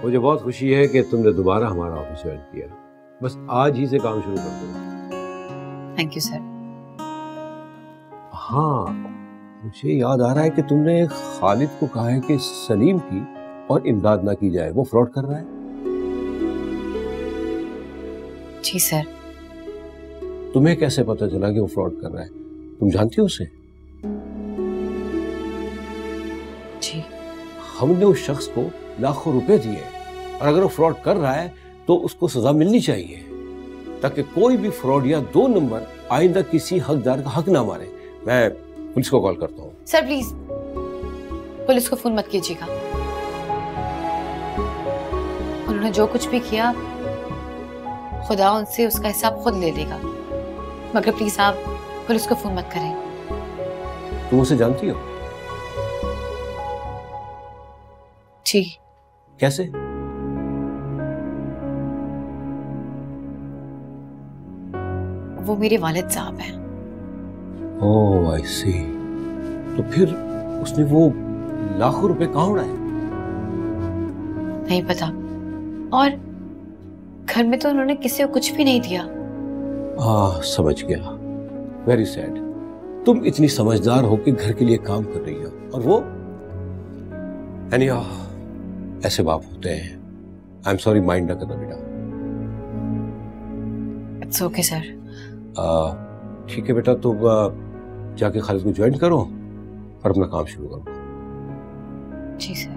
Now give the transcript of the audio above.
मुझे बहुत खुशी है कि तुमने दोबारा हमारा ऑफिस ज्वाइन किया। बस आज ही से काम शुरू कर दो। Thank you sir. हाँ, मुझे याद आ रहा है कि तुमने खालिद को कहा है कि सलीम की और इमदाद ना की जाए, वो फ्रॉड कर रहा है। जी सर। तुम्हें कैसे पता चला कि वो फ्रॉड कर रहा है? तुम जानती हो उसे? जी। हमने उस शख्स को लाखों रुपए दिए और अगर वो फ्रॉड कर रहा है तो उसको सजा मिलनी चाहिए, ताकि कोई भी फ्रॉड या 2 नंबर आइंदा किसी हकदार का हक ना मारे। मैं पुलिस को कॉल करता हूँ। सर प्लीज पुलिस को फोन मत कीजिएगा। उन्होंने जो कुछ भी किया खुदा उनसे उसका हिसाब खुद ले लेगा, मगर प्लीज आप पुलिस को फोन मत करें। तुम उसे जानती हो? जी। कैसे? वो मेरे वालिद साहब हैं। ओह आई सी। तो फिर उसने वो लाखों रुपए कहाँ उड़ाए? नहीं पता, और घर में तो उन्होंने किसी को कुछ भी नहीं दिया। समझ गया। Very sad. तुम इतनी समझदार हो कि घर के लिए काम कर रही हो और वो ऐसे बाप होते हैं। आई एम सॉरी, माइंड ना करना बेटा। It's okay sir. ठीक है बेटा, तुम जाके खालिद को ज्वाइन करो और अपना काम शुरू करो। जी सर।